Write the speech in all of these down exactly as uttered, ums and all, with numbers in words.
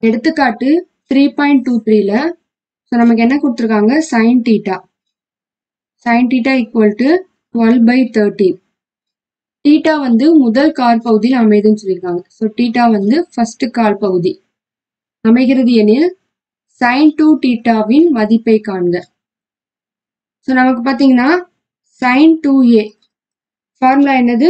எடுத்துக்காட்டு three point two த்ரீல so நமக்கு என்ன கொடுத்துருக்காங்க, sine theta sine theta equal to twelve by thirteen. Theta வந்து முதல் கால் பகுதியில் அமைதுன்னு சொல்லியிருக்காங்க. ஸோ டீட்டா வந்து ஃபர்ஸ்ட் கால் பகுதி அமைகிறது எனில் சைன் டூ டீட்டாவின் மதிப்பை காண்க. ஸோ நமக்கு பார்த்தீங்கன்னா சைன் டூ ஏ ஃபார்முலா என்னது,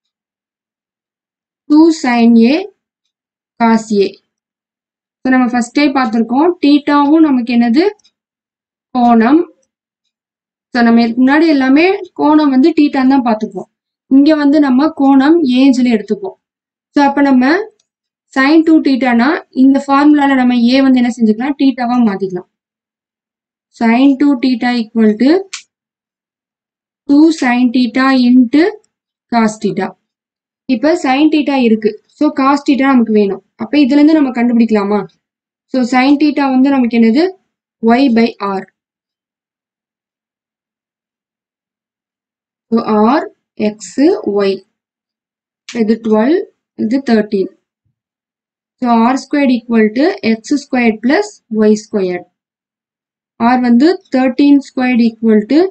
two sine a cos a. So நம்ம ஃபர்ஸ்டே பார்த்துருக்கோம், டீட்டாவும் நமக்கு என்னது கோணம். ஸோ நம்ம முன்னாடி எல்லாமே கோணம் வந்து டீட்டான்னு தான் பார்த்துப்போம். இங்க வந்து நம்ம கோணம் ஏன்னு சொல்லி எடுத்துப்போம். ஸோ அப்ப நம்ம சைன் டூ டீட்டானா இந்த ஃபார்முலால நம்ம ஏ வந்து என்ன செஞ்சுக்கலாம், டீட்டாவா மாத்திக்கலாம். Sine two theta equal to two sine theta into cos theta. இப்ப சைன் டீட்டா இருக்கு, ஸோ காஸ் டீட்டா நமக்கு வேணும். அப்ப இதுல இருந்து நம்ம கண்டுபிடிக்கலாமா? ஸோ சைன் டீட்டா வந்து நமக்கு என்னது, y by r. So r x y, இது டுவெல், இது thirteen. So r squared equal to x squared plus y squared. R வந்து thirteen squared equal to,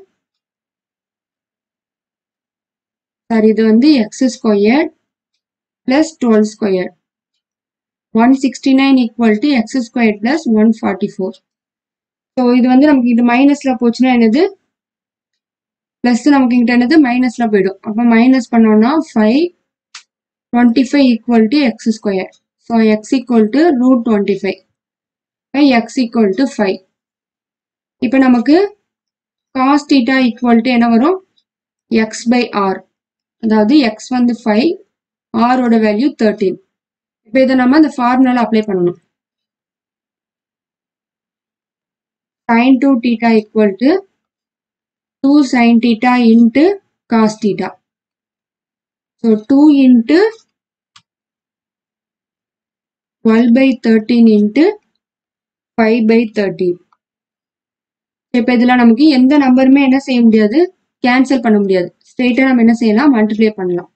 sorry இது வந்து x squared plus twelve squared. One sixty nine equal to x squared plus one forty four. So இது வந்து நமக்கு இது மைனஸ்ல போச்சுன்னா என்னது, plus நமக்கு இங்கிட்ட என்னது மைனஸ்ல போயிடும். அப்போ மைனஸ் பண்ணோம்னா five, twenty five equal to x square. So x equal to root twenty five by x equal to five. இப்போ நமக்கு காஸ் தீட்டா ஈக்குவல் டு என்ன வரும், எக்ஸ் பை ஆர். அதாவது எக்ஸ் வந்து ஃபைவ், ஆரோட வேல்யூ தேர்ட்டீன். இப்போ இதை நம்ம இந்த ஃபார்முலால அப்ளை பண்ணணும். sin two theta equal to two sin theta into cos theta. So two into twelve by thirteen into five by thirteen. இப்போ இதில் நமக்கு எந்த நம்பருமே என்ன செய்ய முடியாது, கேன்சல் பண்ண முடியாது. ஸ்ட்ரெயிட்டாக நம்ம என்ன செய்யலாம், மல்டிப்ளை பண்ணலாம்.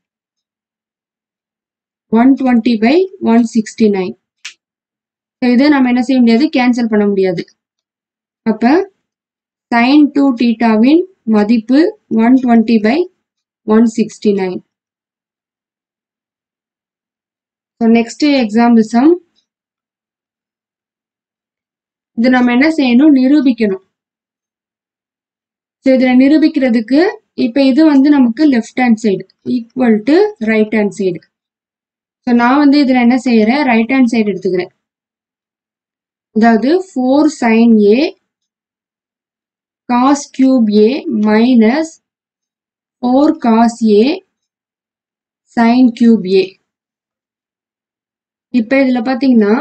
One twenty by one sixty nine. இதை நம்ம என்ன செய்ய முடியாது, கேன்சல் பண்ண முடியாது. அப்ப sin டூ தீட்டாவின் மதிப்பு one twenty by one sixty nine. So next example sum. இது நம்ம என்ன செய்யணும், நிரூபிக்கணும். So இதுல நிரூபிக்கிறதுக்கு இப்ப இது வந்து நமக்கு left hand side equal to right hand side. So நான் வந்து இதுல என்ன செய்யறேன், ரைட் ஹேண்ட் சைடு எடுத்துக்கிறேன். அதாவது four sine a cos cube a minus four cos a sine cube a. இப்ப இதுல பாத்தீங்கன்னா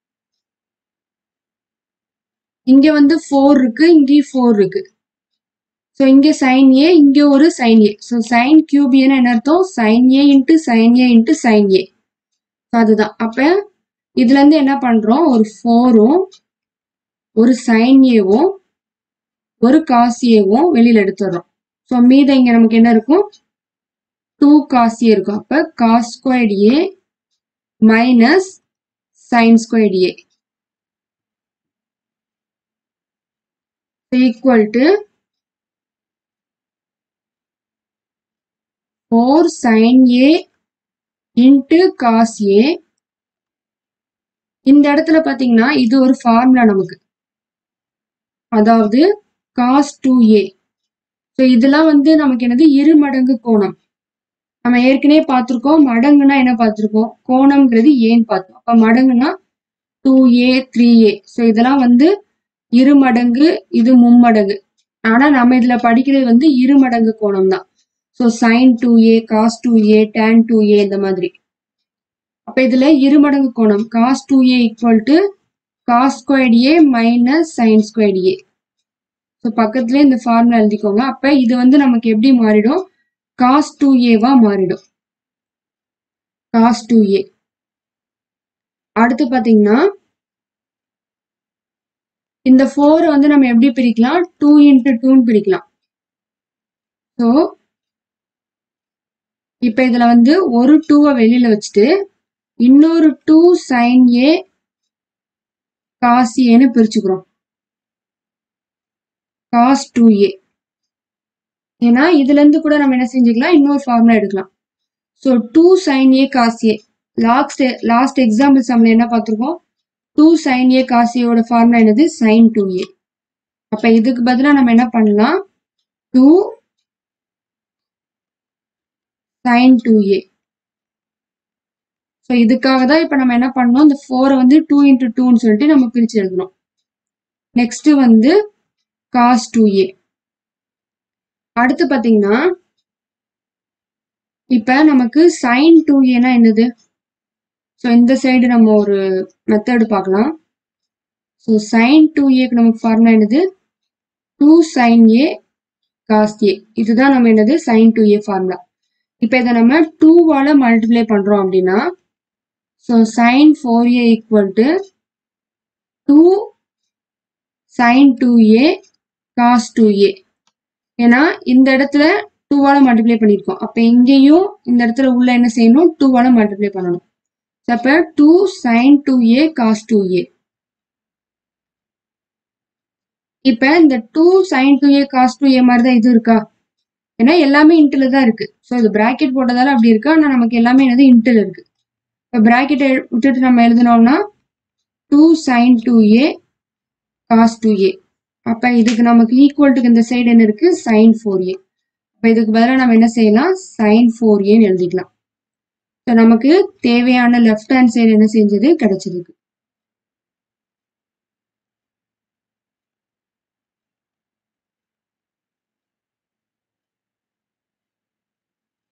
இங்க வந்து ஃபோர் இருக்கு, இங்கேயும் ஃபோர் இருக்கு. ஸோ இங்க சைன் ஏ, இங்க ஒரு sine a. So sine cube ஏன்னு என்ன அர்த்தம், sine a into sine a into sine a. அதுதான். அப்ப இதுல இருந்து என்ன பண்றோம், ஒரு ஃபோரும் ஒரு சைன் ஏவும் ஒரு காஸ் ஏவும் வெளியில எடுத்துடுறோம். ஸோ மீத இங்க நமக்கு என்ன இருக்கும், டூ காஸ் ஏ இருக்கும். அப்ப cos squared a minus sine squared a equal to four sin a into cos a. இந்த இடத்துல பாத்தீங்கன்னா இது ஒரு ஃபார்முலா நமக்கு, அதாவது cos டூ a. ஸோ இதெல்லாம் வந்து நமக்கு என்னது, இரு மடங்கு கோணம். நம்ம ஏற்கனவே பார்த்திருக்கோம், மடங்குனா என்ன பார்த்திருக்கோம், கோணம்ங்கிறது ஏன்னு பார்த்தோம். அப்ப மடங்குனா two a three a. So இதெல்லாம் வந்து இரு மடங்கு, இது மும்மடங்கு. ஆனா நம்ம இதுல படிக்கிறது வந்து இரு மடங்கு கோணம் தான். So sine two a, cos two a, tan two a இந்த மாதிரி. அப்ப இதுல இரு மடங்கு கோணம் cos two a equal to cos squared a minus sine squared a. So பக்கத்துல இந்த ஃபார்முலா எழுதிக்கோங்க. அப்ப இது வந்து நமக்கு எப்படி மாறிடும், காஸ் டூ ஏவா மாறிடும், காஸ் டூ ஏ. அடுத்து பாத்தீங்கன்னா இந்த ஃபோர் வந்து நம்ம எப்படி பிரிக்கலாம், டூ இன்ட்டு டூன்னு பிரிக்கலாம். ஸோ இப்ப இதுல வந்து ஒரு டூவை வெளியில வச்சுட்டு இன்னொரு டூ சைன் ஏ cos ஏன்னு பிரிச்சுக்கிறோம். cos two a. ஏன்னா இதுல இருந்து கூட நம்ம என்ன செஞ்சுக்கலாம், இன்னொரு ஃபார்முலா எடுக்கலாம். So two sin a cos a. Last last example சம்ல என்ன பார்த்துருக்கோம், two sin a cos a ஓட ஃபார்முலா என்னது, sin டூ ஏ. அப்ப இதுக்கு பதிலா நம்ம என்ன பண்ணலாம், two sin two a. So இதுக்காக தான் இப்ப நம்ம என்ன பண்ணோம், இந்த ஃபோரை வந்து டூ இன்டூ டூன்னு சொல்லிட்டு நம்ம பிரிச்சு எழுதணும். நெக்ஸ்ட் வந்து cos டூ ஏ. அடுத்து பாத்தீங்கன்னா இப்ப நமக்கு sin டூ ஏனா என்னது, ஸோ இந்த சைடு நம்ம ஒரு மெத்தட் பார்க்கலாம். ஸோ sin டூ ஏக்கு நமக்கு ஃபார்முலா என்னது, two sin a cos a. இதுதான் நம்ம என்னது sin டூ ஏ ஃபார்முலா. இப்ப இதை நம்ம டூ வால மல்டிப்ளை பண்றோம் அப்படின்னா, so sin four a equal to two sin two a cos two a. ஏன்னா இந்த இடத்துல டூ வால மல்டிப்ளை பண்ணிருக்கோம். அப்ப இங்கேயும் இந்த இடத்துல உள்ள என்ன செய்யணும், டூ வால மல்டிப்ளை பண்ணணும். அப்ப two sin two a cos two a. இப்ப இந்த two sin two a cos two a மாதிரி தான் இது இருக்கா, ஏன்னா எல்லாமே இன்ட்ல தான் இருக்கு. ஸோ இது பிராக்கெட் போட்டதால அப்படி இருக்கு. ஆனா நமக்கு எல்லாமே என்னது இன்ட்ல இருக்கு. இப்போ பிராக்கெட்டை விட்டுட்டு நம்ம எழுதினோம்னா two sin two a cos two a. அப்ப இதுக்கு நமக்கு ஈக்குவல்ட்டுக்கு இந்த சைடு என்ன இருக்கு, sin ஃபோர் ஏ. அப்ப இதுக்கு பதிலாக நம்ம என்ன செய்யலாம், sin ஃபோர் ஏன்னு எழுதிக்கலாம். ஸோ நமக்கு தேவையான லெஃப்ட் ஹேண்ட் சைடு என்ன செஞ்சது கிடைச்சிருக்கு.